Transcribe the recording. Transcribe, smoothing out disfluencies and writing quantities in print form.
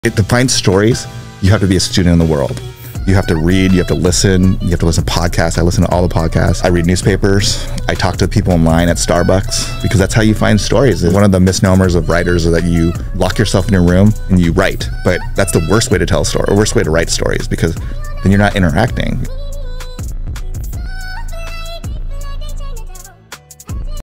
To find stories, you have to be a student in the world. You have to read, you have to listen to podcasts. I listen to all the podcasts. I read newspapers. I talk to people online at Starbucks because that's how you find stories. One of the misnomers of writers is that you lock yourself in your room and you write, but that's the worst way to tell a story, or worst way to write stories, because then you're not interacting.